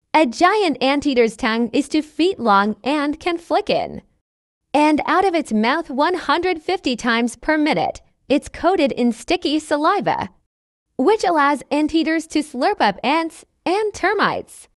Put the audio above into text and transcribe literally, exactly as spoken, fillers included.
A giant anteater's tongue is two feet long and can flick in and out of its mouth one hundred fifty times per minute. It's coated in sticky saliva, which allows anteaters to slurp up ants and termites.